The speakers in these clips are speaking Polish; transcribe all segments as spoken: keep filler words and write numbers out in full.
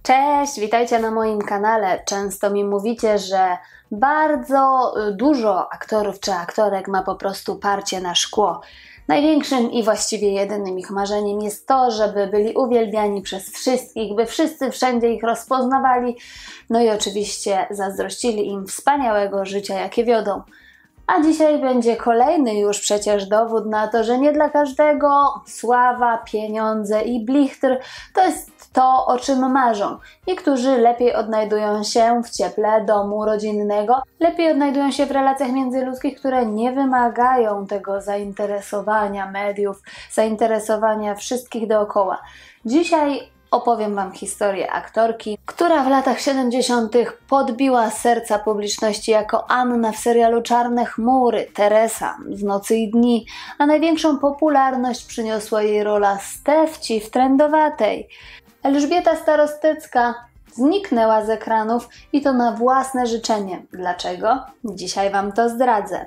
Cześć, witajcie na moim kanale. Często mi mówicie, że bardzo dużo aktorów czy aktorek ma po prostu parcie na szkło. Największym i właściwie jedynym ich marzeniem jest to, żeby byli uwielbiani przez wszystkich, by wszyscy wszędzie ich rozpoznawali, no i oczywiście zazdrościli im wspaniałego życia, jakie wiodą. A dzisiaj będzie kolejny już przecież dowód na to, że nie dla każdego sława, pieniądze i blichtr to jest to, o czym marzą. Niektórzy lepiej odnajdują się w cieple domu rodzinnego, lepiej odnajdują się w relacjach międzyludzkich, które nie wymagają tego zainteresowania mediów, zainteresowania wszystkich dookoła. Dzisiaj opowiem Wam historię aktorki, która w latach siedemdziesiątych podbiła serca publiczności jako Anna w serialu Czarne chmury, Teresa w Nocy i dni, a największą popularność przyniosła jej rola Stefci w Trędowatej. Elżbieta Starostecka zniknęła z ekranów i to na własne życzenie. Dlaczego? Dzisiaj Wam to zdradzę.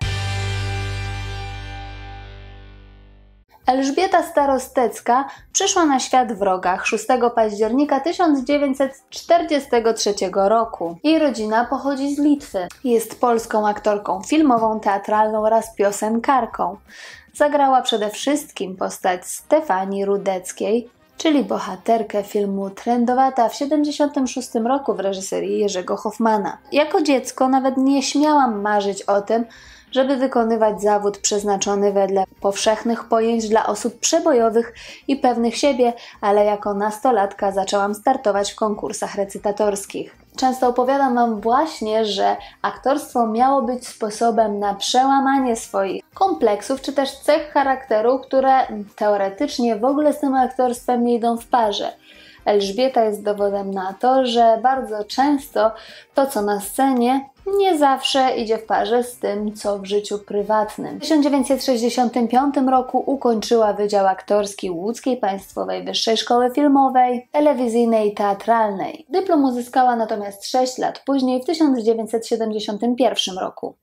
Elżbieta Starostecka przyszła na świat w Rogach szóstego października tysiąc dziewięćset czterdziestego trzeciego roku. Jej rodzina pochodzi z Litwy. Jest polską aktorką filmową, teatralną oraz piosenkarką. Zagrała przede wszystkim postać Stefanii Rudeckiej, czyli bohaterkę filmu Trędowata w siedemdziesiątym szóstym roku w reżyserii Jerzego Hoffmana. Jako dziecko nawet nie śmiałam marzyć o tym, żeby wykonywać zawód przeznaczony wedle powszechnych pojęć dla osób przebojowych i pewnych siebie, ale jako nastolatka zaczęłam startować w konkursach recytatorskich. Często opowiadam Wam właśnie, że aktorstwo miało być sposobem na przełamanie swoich kompleksów czy też cech charakteru, które teoretycznie w ogóle z tym aktorstwem nie idą w parze. Elżbieta jest dowodem na to, że bardzo często to, co na scenie, nie zawsze idzie w parze z tym, co w życiu prywatnym. W tysiąc dziewięćset sześćdziesiątym piątym roku ukończyła Wydział Aktorski Łódzkiej Państwowej Wyższej Szkoły Filmowej, Telewizyjnej i Teatralnej. Dyplom uzyskała natomiast sześć lat później, w tysiąc dziewięćset siedemdziesiątym pierwszym roku.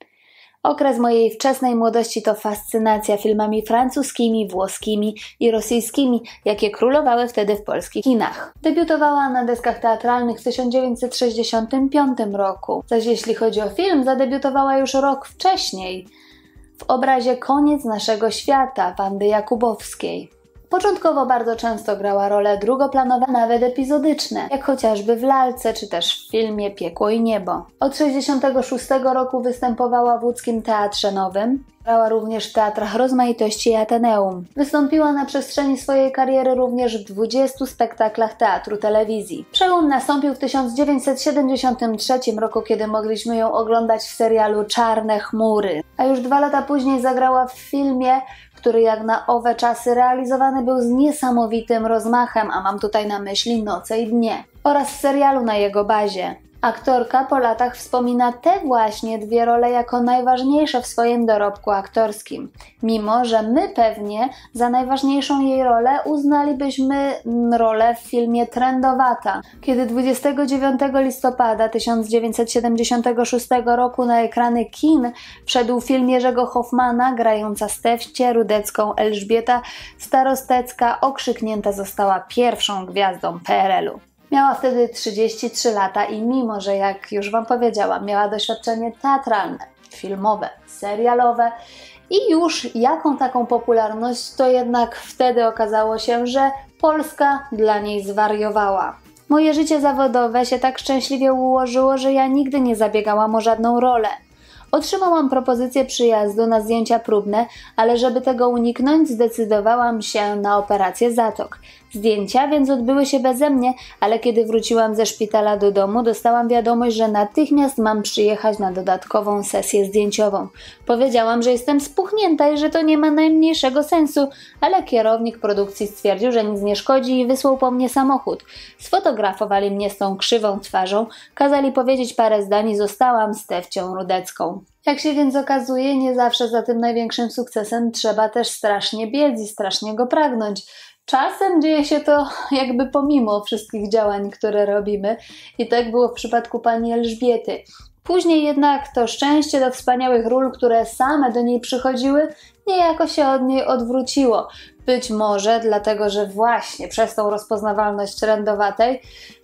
Okres mojej wczesnej młodości to fascynacja filmami francuskimi, włoskimi i rosyjskimi, jakie królowały wtedy w polskich kinach. Debiutowała na deskach teatralnych w tysiąc dziewięćset sześćdziesiątym piątym roku, zaś jeśli chodzi o film, zadebiutowała już rok wcześniej w obrazie Koniec naszego świata Wandy Jakubowskiej. Początkowo bardzo często grała role drugoplanowe, nawet epizodyczne, jak chociażby w Lalce czy też w filmie Piekło i niebo. Od tysiąc dziewięćset sześćdziesiątego szóstego roku występowała w łódzkim Teatrze Nowym. Grała również w Teatrach Rozmaitości i Ateneum. Wystąpiła na przestrzeni swojej kariery również w dwudziestu spektaklach teatru telewizji. Przełom nastąpił w tysiąc dziewięćset siedemdziesiątym trzecim roku, kiedy mogliśmy ją oglądać w serialu Czarne chmury. A już dwa lata później zagrała w filmie, który jak na owe czasy realizowany był z niesamowitym rozmachem, a mam tutaj na myśli Noce i dnie, oraz w serialu na jego bazie. Aktorka po latach wspomina te właśnie dwie role jako najważniejsze w swoim dorobku aktorskim, mimo że my pewnie za najważniejszą jej rolę uznalibyśmy rolę w filmie Trędowata, kiedy dwudziestego dziewiątego listopada tysiąc dziewięćset siedemdziesiątego szóstego roku na ekrany kin wszedł film Jerzego Hoffmana grająca Stefcię Rudecką Elżbieta Starostecka okrzyknięta została pierwszą gwiazdą P R L u. Miała wtedy trzydzieści trzy lata i mimo, że jak już Wam powiedziałam, miała doświadczenie teatralne, filmowe, serialowe i już jaką taką popularność, to jednak wtedy okazało się, że Polska dla niej zwariowała. Moje życie zawodowe się tak szczęśliwie ułożyło, że ja nigdy nie zabiegałam o żadną rolę. Otrzymałam propozycję przyjazdu na zdjęcia próbne, ale żeby tego uniknąć, zdecydowałam się na operację zatok. Zdjęcia więc odbyły się beze mnie, ale kiedy wróciłam ze szpitala do domu, dostałam wiadomość, że natychmiast mam przyjechać na dodatkową sesję zdjęciową. Powiedziałam, że jestem spuchnięta i że to nie ma najmniejszego sensu, ale kierownik produkcji stwierdził, że nic nie szkodzi i wysłał po mnie samochód. Sfotografowali mnie z tą krzywą twarzą, kazali powiedzieć parę zdań i zostałam Stefcią Rudecką. Jak się więc okazuje, nie zawsze za tym największym sukcesem trzeba też strasznie biec i strasznie go pragnąć. Czasem dzieje się to jakby pomimo wszystkich działań, które robimy i tak było w przypadku pani Elżbiety. Później jednak to szczęście do wspaniałych ról, które same do niej przychodziły, niejako się od niej odwróciło. Być może dlatego, że właśnie przez tą rozpoznawalność Trędowatej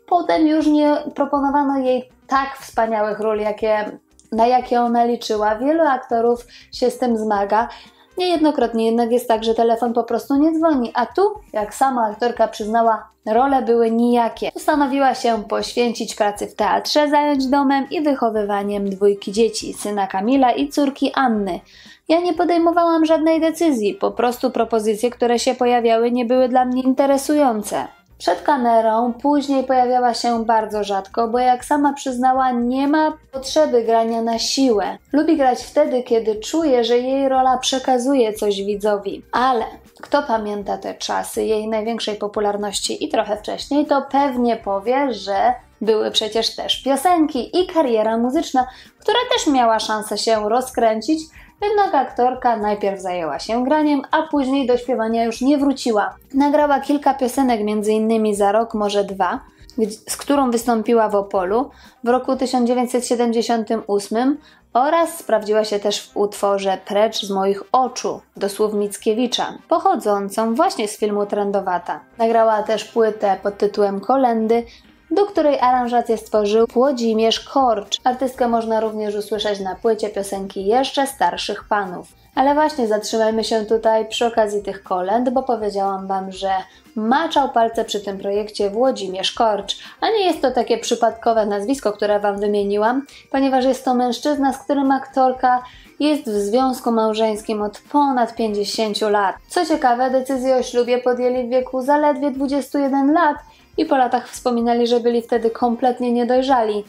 Potem już nie proponowano jej tak wspaniałych ról, jakie, na jakie ona liczyła. Wielu aktorów się z tym zmaga. Niejednokrotnie jednak jest tak, że telefon po prostu nie dzwoni, a tu, jak sama aktorka przyznała, role były nijakie. Postanowiła się poświęcić pracy w teatrze, zająć domem i wychowywaniem dwójki dzieci, syna Kamila i córki Anny. Ja nie podejmowałam żadnej decyzji, po prostu propozycje, które się pojawiały, nie były dla mnie interesujące. Przed kamerą później pojawiała się bardzo rzadko, bo jak sama przyznała, nie ma potrzeby grania na siłę. Lubi grać wtedy, kiedy czuje, że jej rola przekazuje coś widzowi. Ale kto pamięta te czasy jej największej popularności i trochę wcześniej, to pewnie powie, że były przecież też piosenki i kariera muzyczna, która też miała szansę się rozkręcić. Jednak aktorka najpierw zajęła się graniem, a później do śpiewania już nie wróciła. Nagrała kilka piosenek, między innymi Za rok, może dwa, z którą wystąpiła w Opolu w roku tysiąc dziewięćset siedemdziesiątym ósmym oraz sprawdziła się też w utworze Precz z moich oczu do słów Mickiewicza, pochodzącą właśnie z filmu Trędowata. Nagrała też płytę pod tytułem Kolendy, do której aranżację stworzył Włodzimierz Korcz. Artystkę można również usłyszeć na płycie piosenki Jeszcze starszych panów. Ale właśnie zatrzymajmy się tutaj przy okazji tych kolęd, bo powiedziałam wam, że maczał palce przy tym projekcie Włodzimierz Korcz, a nie jest to takie przypadkowe nazwisko, które wam wymieniłam, ponieważ jest to mężczyzna, z którym aktorka jest w związku małżeńskim od ponad pięćdziesięciu lat. Co ciekawe, decyzję o ślubie podjęli w wieku zaledwie dwudziestu jeden lat, i po latach wspominali, że byli wtedy kompletnie niedojrzali.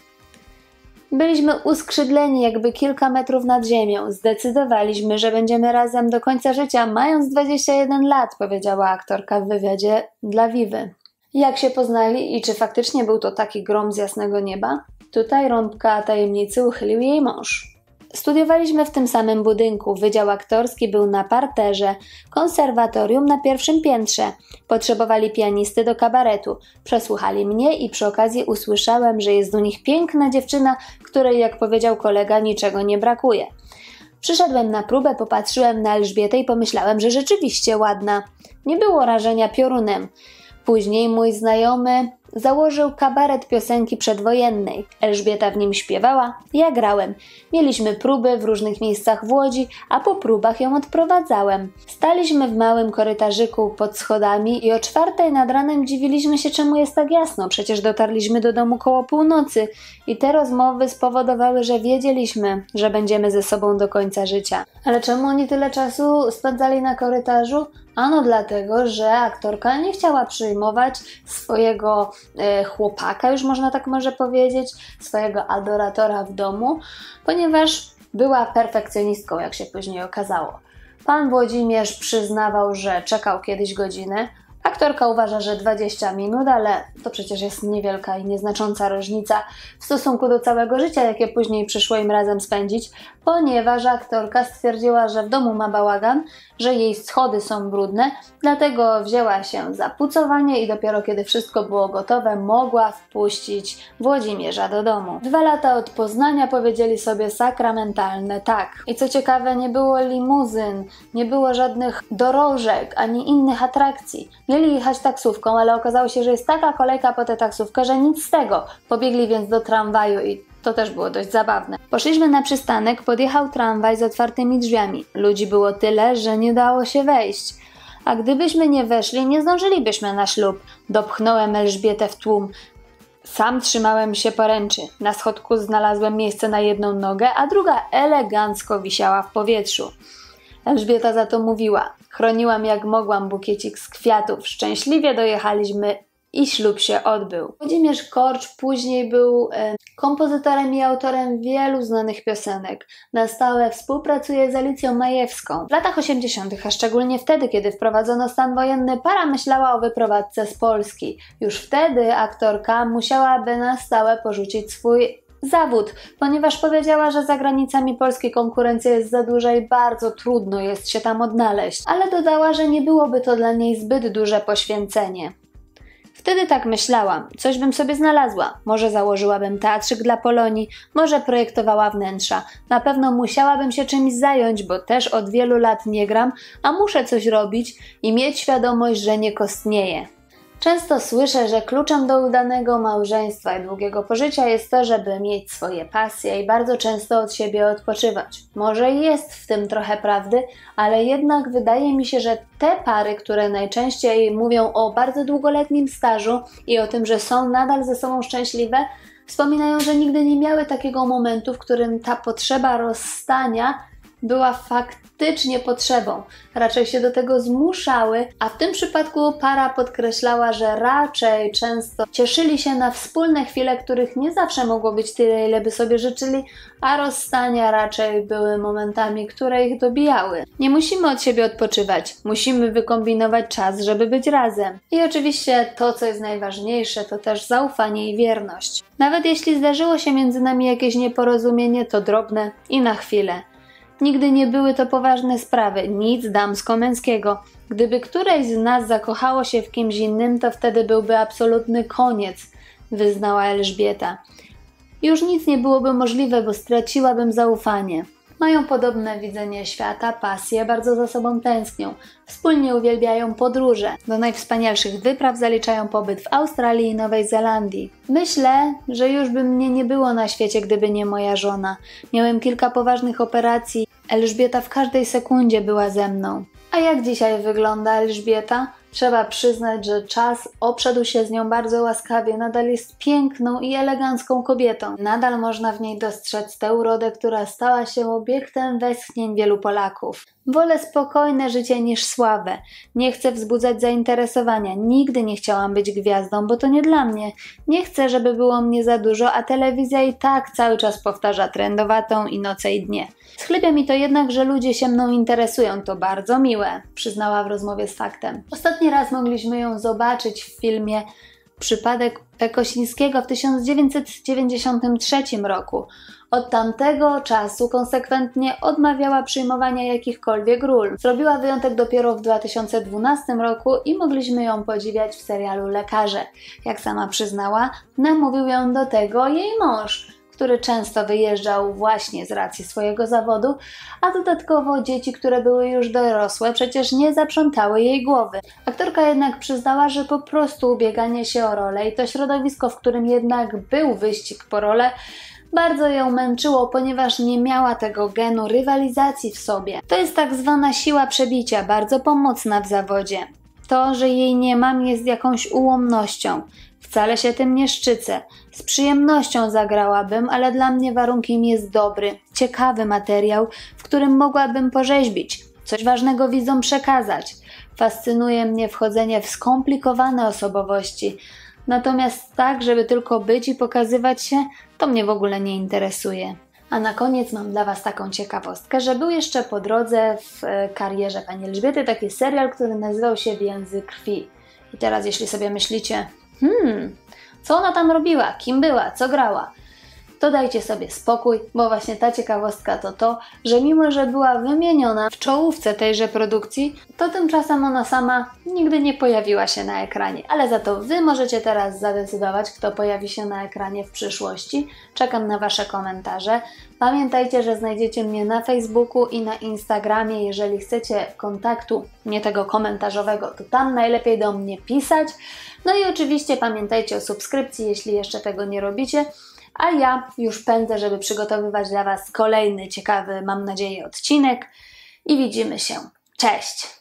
Byliśmy uskrzydleni jakby kilka metrów nad ziemią. Zdecydowaliśmy, że będziemy razem do końca życia, mając dwadzieścia jeden lat, powiedziała aktorka w wywiadzie dla Vivy. Jak się poznali i czy faktycznie był to taki grom z jasnego nieba? Tutaj rąbka tajemnicy uchylił jej mąż. Studiowaliśmy w tym samym budynku, wydział aktorski był na parterze, konserwatorium na pierwszym piętrze. Potrzebowali pianisty do kabaretu. Przesłuchali mnie i przy okazji usłyszałem, że jest u nich piękna dziewczyna, której, jak powiedział kolega, niczego nie brakuje. Przyszedłem na próbę, popatrzyłem na Elżbietę i pomyślałem, że rzeczywiście ładna. Nie było rażenia piorunem. Później mój znajomy założył kabaret piosenki przedwojennej. Elżbieta w nim śpiewała, ja grałem. Mieliśmy próby w różnych miejscach w Łodzi, a po próbach ją odprowadzałem. Staliśmy w małym korytarzyku pod schodami i o czwartej nad ranem dziwiliśmy się, czemu jest tak jasno. Przecież dotarliśmy do domu koło północy i te rozmowy spowodowały, że wiedzieliśmy, że będziemy ze sobą do końca życia. Ale czemu oni tyle czasu spędzali na korytarzu? Ano dlatego, że aktorka nie chciała przyjmować swojego e, chłopaka, już można tak może powiedzieć, swojego adoratora w domu, ponieważ była perfekcjonistką, jak się później okazało. Pan Włodzimierz przyznawał, że czekał kiedyś godzinę. Aktorka uważa, że dwadzieścia minut, ale to przecież jest niewielka i nieznacząca różnica w stosunku do całego życia, jakie później przyszło im razem spędzić, ponieważ aktorka stwierdziła, że w domu ma bałagan, że jej schody są brudne, dlatego wzięła się za pucowanie i dopiero kiedy wszystko było gotowe, mogła wpuścić Włodzimierza do domu. Dwa lata od poznania powiedzieli sobie sakramentalne tak. I co ciekawe, nie było limuzyn, nie było żadnych dorożek, ani innych atrakcji. Mieli jechać taksówką, ale okazało się, że jest taka kolejka po tę taksówkę, że nic z tego. Pobiegli więc do tramwaju i to też było dość zabawne. Poszliśmy na przystanek, podjechał tramwaj z otwartymi drzwiami. Ludzi było tyle, że nie dało się wejść. A gdybyśmy nie weszli, nie zdążylibyśmy na ślub. Dopchnąłem Elżbietę w tłum. Sam trzymałem się poręczy. Na schodku znalazłem miejsce na jedną nogę, a druga elegancko wisiała w powietrzu. Elżbieta za to mówiła. Chroniłam jak mogłam bukiecik z kwiatów. Szczęśliwie dojechaliśmy i ślub się odbył. Włodzimierz Korcz później był e, kompozytorem i autorem wielu znanych piosenek. Na stałe współpracuje z Alicją Majewską. W latach osiemdziesiątych, a szczególnie wtedy, kiedy wprowadzono stan wojenny, para myślała o wyprowadzce z Polski. Już wtedy aktorka musiałaby na stałe porzucić swój zawód, ponieważ powiedziała, że za granicami Polski konkurencja jest za duża i bardzo trudno jest się tam odnaleźć. Ale dodała, że nie byłoby to dla niej zbyt duże poświęcenie. Wtedy tak myślałam, coś bym sobie znalazła, może założyłabym teatrzyk dla Polonii, może projektowała wnętrza, na pewno musiałabym się czymś zająć, bo też od wielu lat nie gram, a muszę coś robić i mieć świadomość, że nie kostnieję. Często słyszę, że kluczem do udanego małżeństwa i długiego pożycia jest to, żeby mieć swoje pasje i bardzo często od siebie odpoczywać. Może jest w tym trochę prawdy, ale jednak wydaje mi się, że te pary, które najczęściej mówią o bardzo długoletnim stażu i o tym, że są nadal ze sobą szczęśliwe, wspominają, że nigdy nie miały takiego momentu, w którym ta potrzeba rozstania była faktycznie potrzebą. Raczej się do tego zmuszały, a w tym przypadku para podkreślała, że raczej często cieszyli się na wspólne chwile, których nie zawsze mogło być tyle, ile by sobie życzyli, a rozstania raczej były momentami, które ich dobijały. Nie musimy od siebie odpoczywać, musimy wykombinować czas, żeby być razem. I oczywiście to, co jest najważniejsze, to też zaufanie i wierność. Nawet jeśli zdarzyło się między nami jakieś nieporozumienie, to drobne i na chwilę. Nigdy nie były to poważne sprawy, nic damsko-męskiego. Gdyby któreś z nas zakochało się w kimś innym, to wtedy byłby absolutny koniec, wyznała Elżbieta. Już nic nie byłoby możliwe, bo straciłabym zaufanie. Mają podobne widzenie świata, pasje, bardzo za sobą tęsknią. Wspólnie uwielbiają podróże. Do najwspanialszych wypraw zaliczają pobyt w Australii i Nowej Zelandii. Myślę, że już by mnie nie było na świecie, gdyby nie moja żona. Miałem kilka poważnych operacji. Elżbieta w każdej sekundzie była ze mną. A jak dzisiaj wygląda Elżbieta? Trzeba przyznać, że czas obszedł się z nią bardzo łaskawie, nadal jest piękną i elegancką kobietą. Nadal można w niej dostrzec tę urodę, która stała się obiektem westchnień wielu Polaków. Wolę spokojne życie niż sławę. Nie chcę wzbudzać zainteresowania. Nigdy nie chciałam być gwiazdą, bo to nie dla mnie. Nie chcę, żeby było mnie za dużo, a telewizja i tak cały czas powtarza trendowatą i noce i dnie. Schlebia mi to jednak, że ludzie się mną interesują. To bardzo miłe, przyznała w rozmowie z Faktem. Ostatni raz mogliśmy ją zobaczyć w filmie Przypadek P. Kosińskiego w tysiąc dziewięćset dziewięćdziesiątym trzecim roku. Od tamtego czasu konsekwentnie odmawiała przyjmowania jakichkolwiek ról. Zrobiła wyjątek dopiero w dwa tysiące dwunastym roku i mogliśmy ją podziwiać w serialu Lekarze. Jak sama przyznała, namówił ją do tego jej mąż, który często wyjeżdżał właśnie z racji swojego zawodu, a dodatkowo dzieci, które były już dorosłe, przecież nie zaprzątały jej głowy. Aktorka jednak przyznała, że po prostu ubieganie się o rolę i to środowisko, w którym jednak był wyścig po rolę, bardzo ją męczyło, ponieważ nie miała tego genu rywalizacji w sobie. To jest tak zwana siła przebicia, bardzo pomocna w zawodzie. To, że jej nie mam, jest jakąś ułomnością. Wcale się tym nie szczycę. Z przyjemnością zagrałabym, ale dla mnie warunkiem jest dobry, ciekawy materiał, w którym mogłabym porzeźbić, coś ważnego widzom przekazać. Fascynuje mnie wchodzenie w skomplikowane osobowości. Natomiast tak, żeby tylko być i pokazywać się, to mnie w ogóle nie interesuje. A na koniec mam dla Was taką ciekawostkę, że był jeszcze po drodze w karierze pani Elżbiety taki serial, który nazywał się Więzy krwi. I teraz jeśli sobie myślicie, hmm, co ona tam robiła, kim była, co grała, to dajcie sobie spokój, bo właśnie ta ciekawostka to to, że mimo, że była wymieniona w czołówce tejże produkcji, to tymczasem ona sama nigdy nie pojawiła się na ekranie. Ale za to Wy możecie teraz zadecydować, kto pojawi się na ekranie w przyszłości. Czekam na Wasze komentarze. Pamiętajcie, że znajdziecie mnie na Facebooku i na Instagramie. Jeżeli chcecie kontaktu, nie tego komentarzowego, to tam najlepiej do mnie pisać. No i oczywiście pamiętajcie o subskrypcji, jeśli jeszcze tego nie robicie. A ja już pędzę, żeby przygotowywać dla Was kolejny ciekawy, mam nadzieję, odcinek i widzimy się. Cześć!